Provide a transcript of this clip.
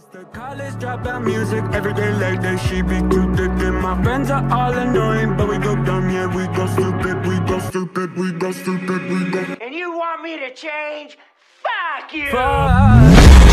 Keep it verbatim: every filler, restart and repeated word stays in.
The college dropout music, everyday late day, she be too thick. And my friends are all annoying, but we go dumb, yeah, we go stupid, we go stupid, we go stupid, we go. And you want me to change? Fuck you! Fuck.